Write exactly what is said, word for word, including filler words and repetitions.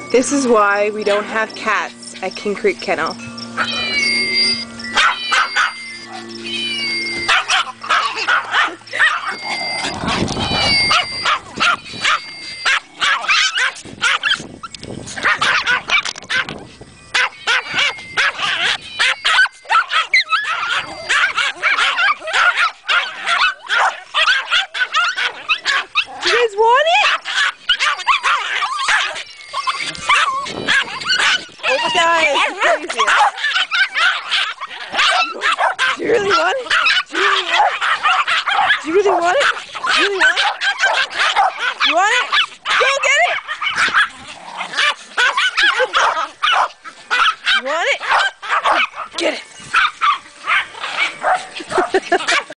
This is why we don't have cats at Kingcreek Kennel. You guys want it? Oh my god, it's crazy. Do you really want it? Do you really want it? Do you really want it? Do you really want it? You want it? Go get it!